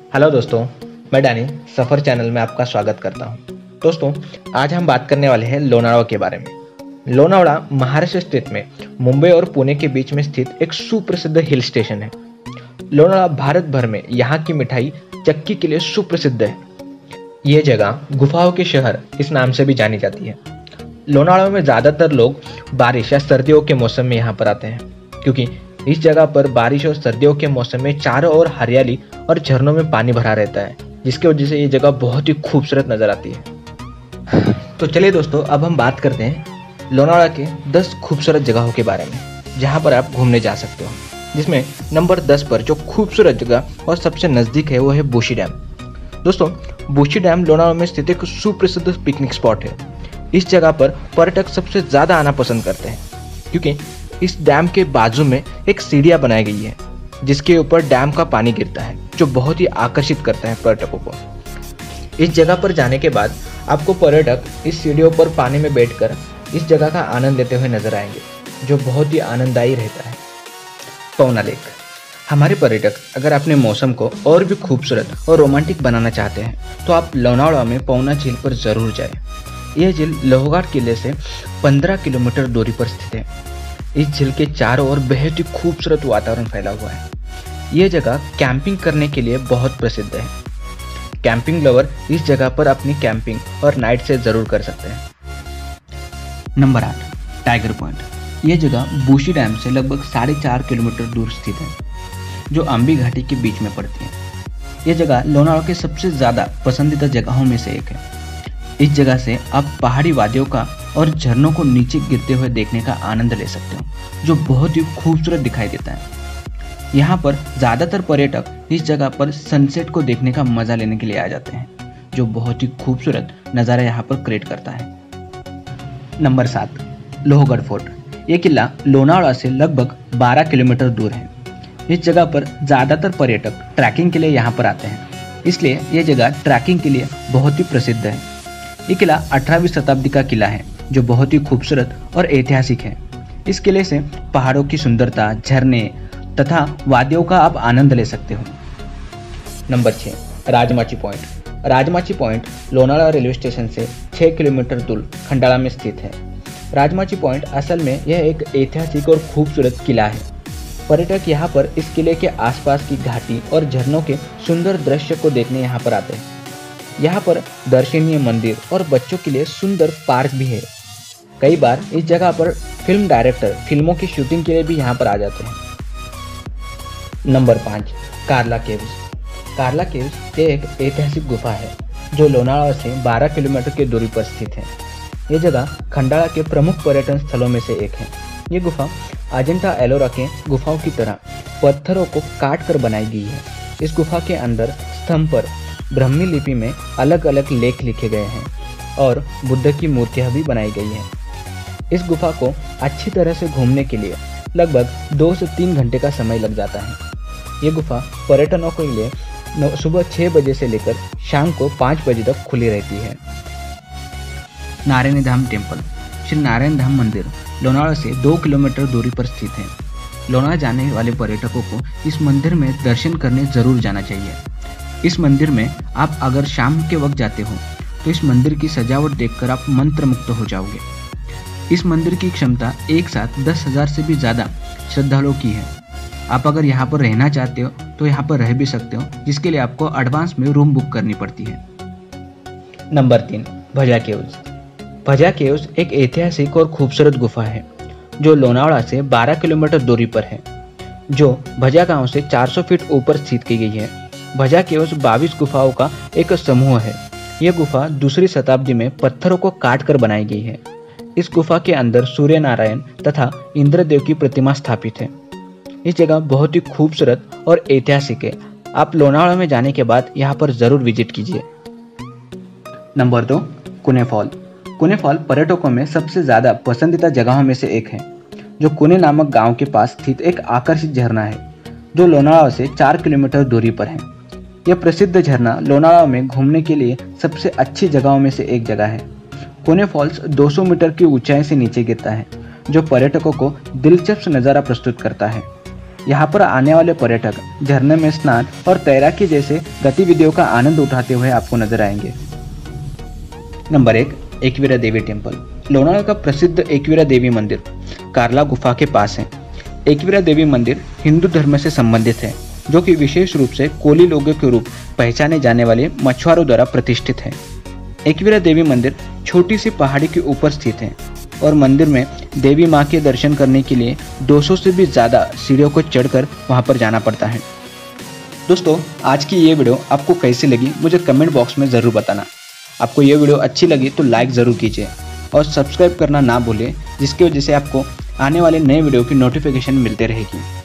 Hello दोस्तों, मैं Danny सफ़र channel में आपका स्वागत करता हूं। दोस्तों, आज हम बात करने वाले हैं लोनावला के बारे में। लोनावला महाराष्ट्र स्टेट में मुंबई और पुणे के बीच में स्थित एक सुप्रसिद्ध हिल स्टेशन है। लोनावला भारत भर में यहाँ की मिठाई चक्की के लिए सुप्रसिद्ध है। ये जगह गुफाओं के शहर इस नाम से भी जानी जाती है। लोनावला में ज़्यादातर लोग बारिश या सर्दियों के मौसम में यहाँ पर आते हैं, क्योंकि इस जगह पर बारिश और सर्दियों के मौसम में चारों ओर हरियाली और झरनों में पानी भरा रहता है, जिसकी वजह से ये जगह बहुत ही खूबसूरत नजर आती है। तो चलिए दोस्तों, अब हम बात करते हैं लोनावला के 10 खूबसूरत जगहों के बारे में, जहाँ पर आप घूमने जा सकते हो। जिसमें नंबर 10 पर जो खूबसूरत जगह और सबसे नज़दीक है वो है बोशी डैम। दोस्तों, बोशी डैम लोनावला में स्थित एक सुप्रसिद्ध पिकनिक स्पॉट है। इस जगह पर पर्यटक सबसे ज़्यादा आना पसंद करते हैं, क्योंकि इस डैम के बाजू में एक सीढ़ियाँ बनाई गई है, जिसके ऊपर डैम का पानी गिरता है, जो बहुत ही आकर्षित करता है पर्यटकों को। इस जगह पर जाने के बाद आपको पर्यटक इस सीढ़ियों पर पानी में बैठकर इस जगह का आनंद लेते हुए नजर आएंगे, जो बहुत ही आनंददायी रहता है। पवना लेक। हमारे पर्यटक अगर अपने मौसम को और भी खूबसूरत और रोमांटिक बनाना चाहते हैं, तो आप लोनावला में पवना झील पर जरूर जाएं। यह झील लोहघाट किले से 15 किलोमीटर दूरी पर स्थित है। इस झील के चारों ओर बेहद ही खूबसूरत वातावरण फैला हुआ है। यह जगह कैंपिंग करने के लिए बहुत प्रसिद्ध है। कैंपिंग लवर इस जगह पर अपनी कैंपिंग और नाइट स्टे जरूर कर सकते हैं। Number 8, tiger point. यह जगह बोशी डैम से लगभग 4.5 किलोमीटर दूर स्थित है, जो अंबी घाटी के बीच में पड़ती है। यह जगह लोनावला के सबसे ज़्यादा पसंदीदा जगहों में से एक है। इस जगह से आप पहाड़ी वादियों का और झरनों को नीचे गिरते हुए देखने का आनंद ले सकते हो, जो बहुत ही खूबसूरत दिखाई देता है। यहाँ पर ज़्यादातर पर्यटक इस जगह पर सनसेट को देखने का मजा लेने के लिए आ जाते हैं, जो बहुत ही खूबसूरत नज़ारा यहाँ पर क्रिएट करता है। Number 7, Lohagad fort. ये किला लोनावला से लगभग 12 किलोमीटर दूर है। इस जगह पर ज़्यादातर पर्यटक ट्रैकिंग के लिए यहाँ पर आते हैं, इसलिए ये जगह ट्रैकिंग के लिए बहुत ही प्रसिद्ध है। ये किला 18वीं शताब्दी का किला है, जो बहुत ही खूबसूरत और ऐतिहासिक है। इस किले से पहाड़ों की सुंदरता, झरने तथा वादियों का आप आनंद ले सकते हो। Number 6, Rajmachi point. Rajmachi point Lonavala railway station से 6 किलोमीटर दूर खंडाला में स्थित है। राजमाची पॉइंट असल में यह एक ऐतिहासिक और खूबसूरत किला है। पर्यटक यहाँ पर इस किले के आसपास की घाटी और झरनों के सुंदर दृश्य को देखने यहाँ पर आते हैं। यहाँ पर दर्शनीय मंदिर और बच्चों के लिए सुंदर पार्क भी है। कई बार इस जगह पर फिल्म डायरेक्टर फिल्मों की शूटिंग के लिए भी यहाँ पर आ जाते हैं। Number 5, Karla caves. Karla caves एक ऐतिहासिक गुफा है, जो लोनावला से 12 किलोमीटर की दूरी पर स्थित है। ये जगह खंडाला के प्रमुख पर्यटन स्थलों में से एक है। ये गुफा अजंता एलोरा के गुफाओं की तरह पत्थरों को काट कर बनाई गई है। इस गुफा के अंदर स्तंभ पर ब्राह्मी लिपि में अलग अलग लेख लिखे गए हैं और बुद्ध की मूर्तियां भी बनाई गई हैं। इस गुफा को अच्छी तरह से घूमने के लिए लगभग 2 से 3 घंटे का समय लग जाता है। ये गुफा पर्यटकों के लिए सुबह 6 बजे से लेकर शाम को 5 बजे तक खुली रहती है। नारायणी धाम टेम्पल। श्री नारायण धाम मंदिर लोनावला से 2 किलोमीटर दूरी पर स्थित है। लोनावला जाने वाले पर्यटकों को इस मंदिर में दर्शन करने जरूर जाना चाहिए। इस मंदिर में आप अगर शाम के वक्त जाते हो, तो इस मंदिर की सजावट देखकर आप मंत्रमुग्ध हो जाओगे। इस मंदिर की क्षमता एक साथ 10,000 से भी ज़्यादा श्रद्धालुओं की है। आप अगर यहाँ पर रहना चाहते हो तो यहाँ पर रह भी सकते हो, जिसके लिए आपको एडवांस में रूम बुक करनी पड़ती है। नंबर 3, भजा केव्स। भजा केव्स एक ऐतिहासिक और खूबसूरत गुफा है, जो लोनावला से 12 किलोमीटर दूरी पर है, जो भजा गांव से 400 फीट ऊपर स्थित की गई है। भजा केव्स 22 गुफाओं का एक समूह है। यह गुफा 2री शताब्दी में पत्थरों को काट कर बनाई गई है। इस गुफा के अंदर सूर्य नारायण तथा इंद्रदेव की प्रतिमा स्थापित है। इस जगह बहुत ही खूबसूरत और ऐतिहासिक है। आप लोनावला में जाने के बाद यहाँ पर जरूर विजिट कीजिए। नंबर 2, कुने फॉल। कुने फॉल पर्यटकों में सबसे ज्यादा पसंदीदा जगहों में से एक है, जो कुने नामक गांव के पास स्थित एक आकर्षक झरना है, जो लोनावला से 4 किलोमीटर दूरी पर है। यह प्रसिद्ध झरना लोनावला में घूमने के लिए सबसे अच्छी जगहों में से एक जगह है। कुने फॉल्स 200 मीटर की ऊंचाई से नीचे गिरता है, जो पर्यटकों को दिलचस्प नज़ारा प्रस्तुत करता है। यहाँ पर आने वाले पर्यटक झरने में स्नान और तैराकी जैसे गतिविधियों का आनंद उठाते हुए आपको नजर आएंगे। Number 1, Ekvira Devi temple. लोनावला का प्रसिद्ध एकवीरा देवी मंदिर कार्ला गुफा के पास है। एकवीरा देवी मंदिर हिंदू धर्म से संबंधित है, जो कि विशेष रूप से कोली लोगों के रूप पहचाने जाने वाले मछुआरों द्वारा प्रतिष्ठित है। एकवीरा देवी मंदिर छोटी सी पहाड़ी के ऊपर स्थित है और मंदिर में देवी मां के दर्शन करने के लिए 200 से भी ज़्यादा सीढ़ियों को चढ़कर वहां पर जाना पड़ता है। दोस्तों, आज की ये वीडियो आपको कैसी लगी मुझे कमेंट बॉक्स में ज़रूर बताना। आपको ये वीडियो अच्छी लगी तो लाइक ज़रूर कीजिए और सब्सक्राइब करना ना भूलें, जिसकी वजह से आपको आने वाले नए वीडियो की नोटिफिकेशन मिलते रहेगी।